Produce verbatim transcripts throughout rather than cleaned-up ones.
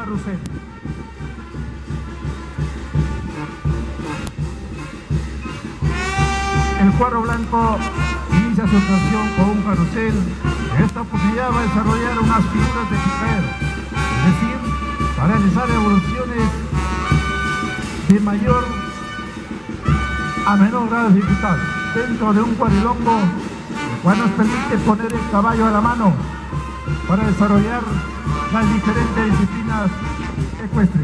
carrusel. El cuadro blanco inicia su actuación con un carrusel. En esta oportunidad va a desarrollar unas figuras de picaero, es decir, va a realizar evoluciones de mayor a menor grado de dificultad dentro de un cuadrilongo, el cual nos permite poner el caballo a la mano para desarrollar las diferentes disciplinas ecuestres.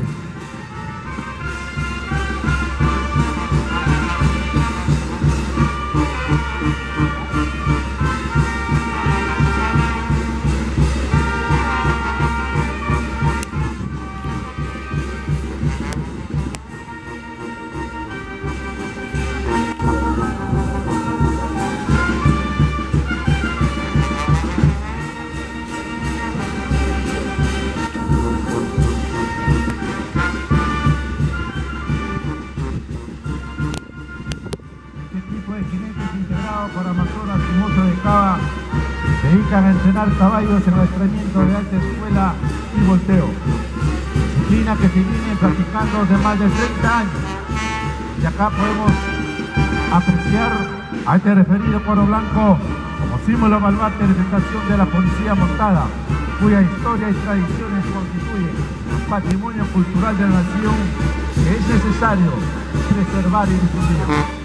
Para Amazonas y Mozo de Cava se dedican a entrenar caballos en adiestramiento de alta escuela y volteo, disciplina que se viene practicando desde más de treinta años. Y acá podemos apreciar a este referido cuadro blanco como símbolo baluarte de representación de la policía montada, cuya historia y tradiciones constituyen un patrimonio cultural de la nación que es necesario preservar y difundir.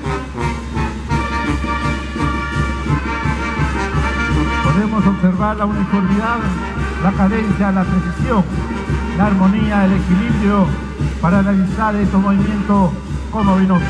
Podemos observar la uniformidad, la cadencia, la precisión, la armonía, el equilibrio para realizar estos movimientos como binomio.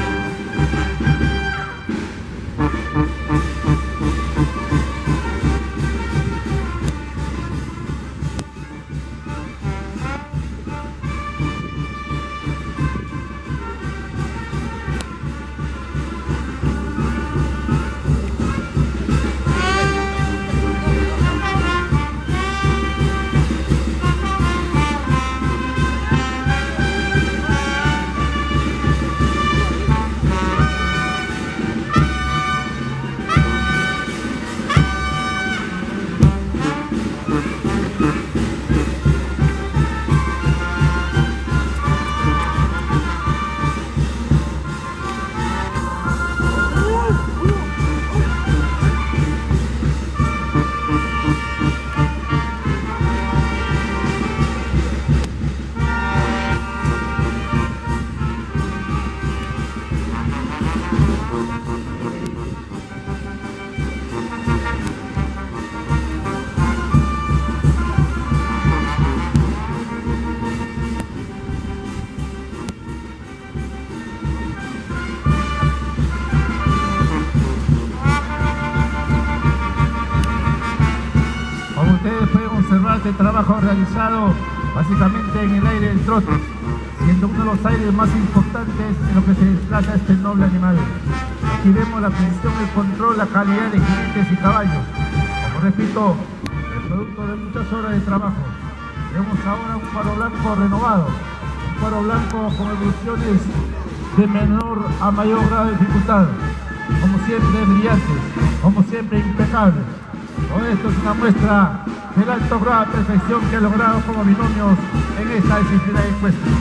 Ustedes pueden observar este trabajo realizado básicamente en el aire del trote, siendo uno de los aires más importantes en lo que se desplaza este noble animal. Aquí vemos la precisión, el control, la calidad de jinetes y caballos. Como repito, el producto de muchas horas de trabajo. Vemos ahora un cuadro blanco renovado, un cuadro blanco con evoluciones de menor a mayor grado de dificultad, como siempre brillantes, como siempre impecables. Todo esto es una muestra del alto grado de perfección que ha logrado como binomios en esta disciplina de ecuestre.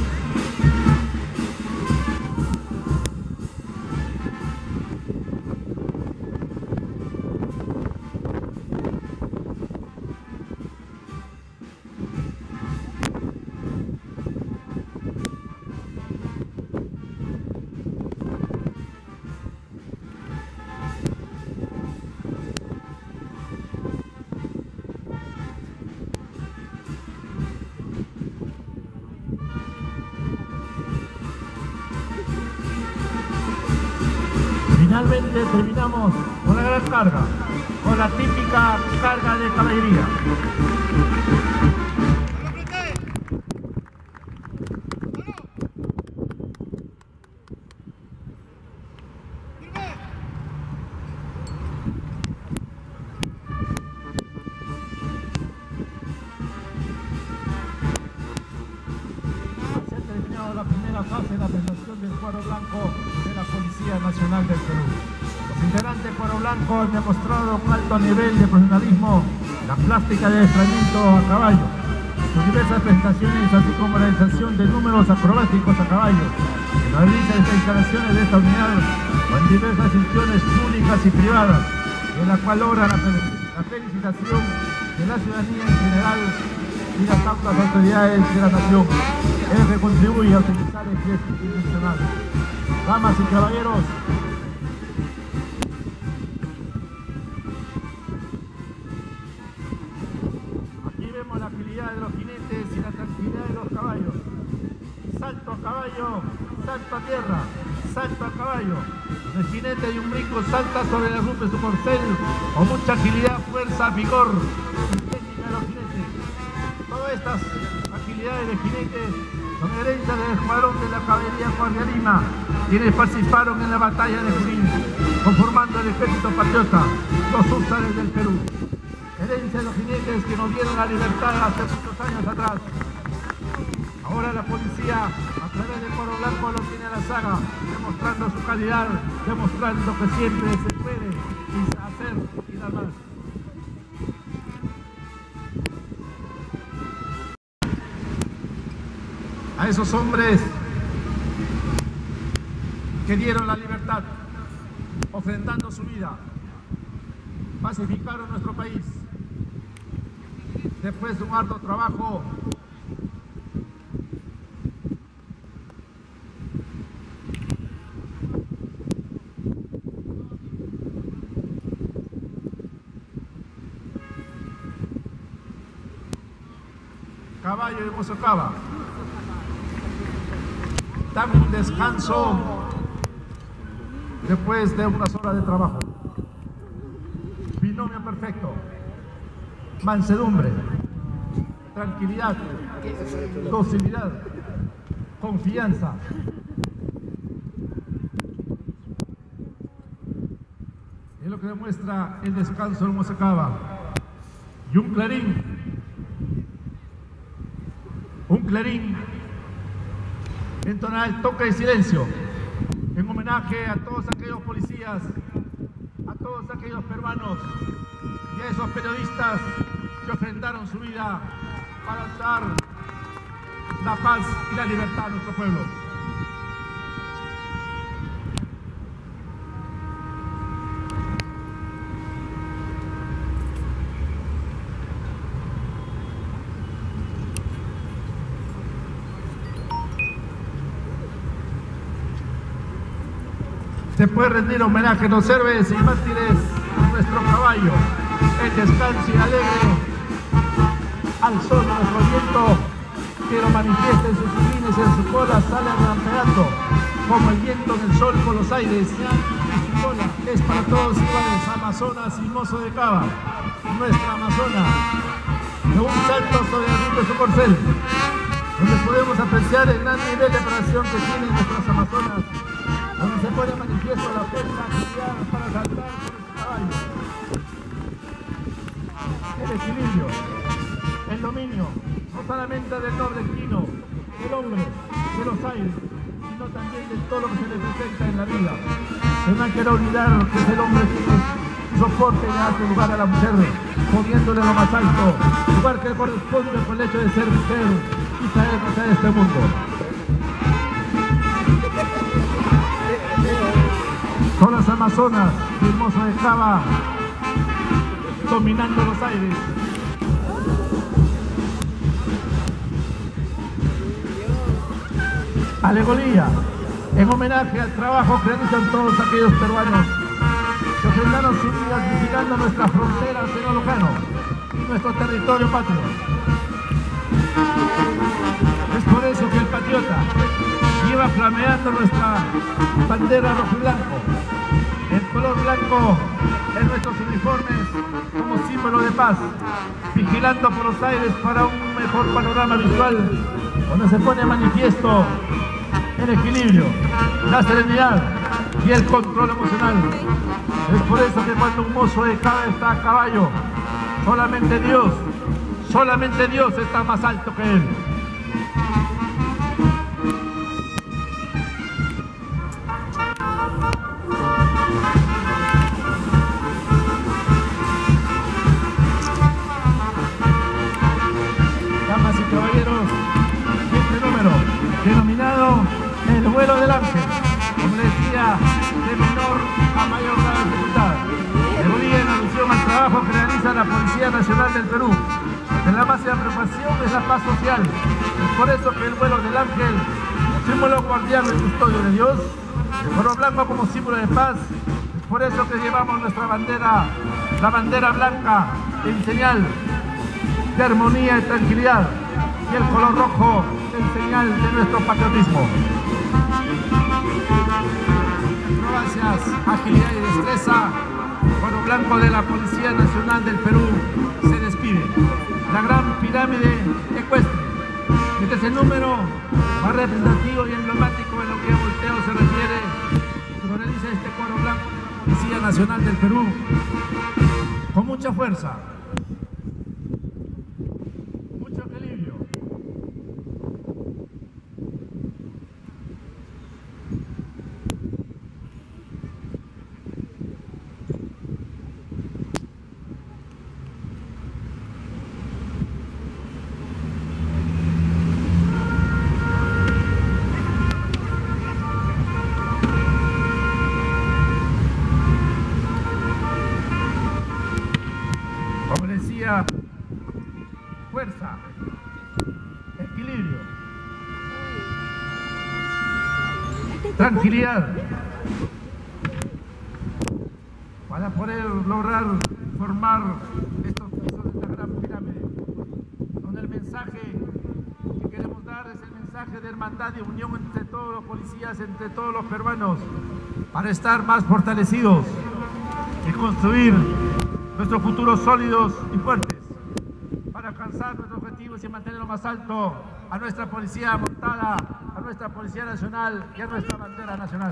Finalmente terminamos con la gran carga, con la típica carga de caballería. Se ha terminado la primera fase de la presentación del cuadro blanco de la Policía Nacional del Perú. Los integrantes del cuadro blanco han demostrado un alto nivel de profesionalismo, la plástica de adiestramiento a caballo, sus diversas prestaciones, así como la realización de números acrobáticos a caballo, en las distintas instalaciones de esta unidad o en diversas instituciones públicas y privadas, en la cual logra la, la felicitación de la ciudadanía en general y las altas autoridades de la nación, el que contribuye a utilizar el ejército institucional. Damas y caballeros, aquí vemos la agilidad de los jinetes y la tranquilidad de los caballos. Salto a caballo, salto a tierra, salto a caballo. El jinete de un brinco salta sobre la rumba de su corcel con mucha agilidad, fuerza, vigor y técnica de los jinetes. Todas estas agilidades de jinetes son herencia del escuadrón de la caballería Guardia Lima, quienes participaron en la batalla de Junín, conformando el ejército patriota, los húsares del Perú. Herencia de los jinetes que nos dieron la libertad hace muchos años atrás. Ahora la policía, a través del Coro Blanco, lo tiene a la saga, demostrando su calidad, demostrando que siempre se puede hacer y dar más. A esos hombres que dieron la libertad, ofrendando su vida, pacificaron nuestro país. Después de un arduo trabajo, caballo de Mozocaba, dame un descanso después de unas horas de trabajo. Binomio perfecto, mansedumbre, tranquilidad, docilidad, confianza. Es lo que demuestra el descanso de Mozocaba. Y un clarín, un clarín entonar el toque de silencio en homenaje a todos aquellos policías, a todos aquellos peruanos y a esos periodistas que ofrendaron su vida para dar la paz y la libertad a nuestro pueblo. Se puede rendir homenaje a los héroes y mártires de nuestro caballo, el descanso y alegre al sol de nuestro viento, que lo manifiesta en sus crines, en su cola sale rampeando como el viento en el sol por los aires, y su cola es para todos iguales, Amazonas y Mozo de Cava, nuestra Amazona, de un salto sobre el rumbo de su corcel, donde podemos apreciar el gran nivel de preparación que tienen nuestras Amazonas, donde se pone manifiesto la fuerza agilidad para saltar sobre su caballo. El equilibrio, el dominio, no solamente del noble equino, del hombre, de los aires, sino también de todo lo que se le presenta en la vida. Se no hay que olvidar que es el hombre que soporte y le hace lugar a la mujer, poniéndole lo más alto, lugar que le corresponde por el hecho de ser mujer y traer cosa de este mundo. Son las Amazonas y el Mozo de Cava dominando los aires. Alegoría, en homenaje al trabajo que realizan todos aquellos peruanos que ofrendaron su vida visitando nuestras fronteras en Olocano y nuestro territorio patrio. Es por eso que el patriota lleva flameando nuestra bandera rojo y blanco, el color blanco en nuestros uniformes como símbolo de paz, vigilando por los aires para un mejor panorama visual, donde se pone manifiesto el equilibrio, la serenidad y el control emocional. Es por eso que cuando un mozo de Cava está a caballo, solamente Dios, solamente Dios está más alto que él. Damas y caballeros, este número, denominado el vuelo del ángel, como les decía, de menor a mayor grado de dificultad. Devolvía en alusión al trabajo que realiza la Policía Nacional del Perú. De la máxima preocupación es la paz social. Es por eso que el vuelo del ángel, símbolo guardián y custodio de Dios, el coro blanco como símbolo de paz, es por eso que llevamos nuestra bandera, la bandera blanca en señal de armonía y tranquilidad, y el color rojo en señal de nuestro patriotismo. Gracias, agilidad y destreza, coro blanco de la Policía Nacional del Perú se despide. La gran pirámide ecuestre. Este es el número más representativo y emblemático en lo que a volteo se refiere. Se realiza este cuadro blanco de la Policía Nacional del Perú con mucha fuerza, mucho equilibrio. Como decía, fuerza, equilibrio, tranquilidad, para poder lograr formar estos pisos de esta gran pirámide, donde el mensaje que queremos dar es el mensaje de hermandad y unión entre todos los policías, entre todos los peruanos, para estar más fortalecidos y construir nuestros futuros sólidos y fuertes, para alcanzar nuestros objetivos y mantener lo más alto a nuestra policía montada, a nuestra Policía Nacional y a nuestra bandera nacional.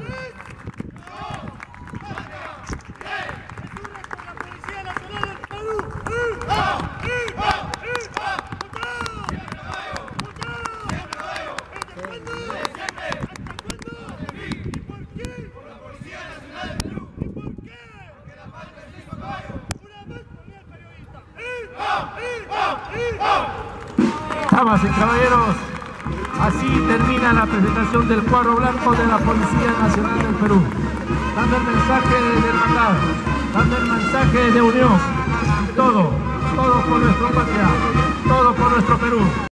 Damas y caballeros, así termina la presentación del cuadro blanco de la Policía Nacional del Perú, dando el mensaje de hermandad, dando el mensaje de unión, todo, todo por nuestra patria, todo por nuestro Perú.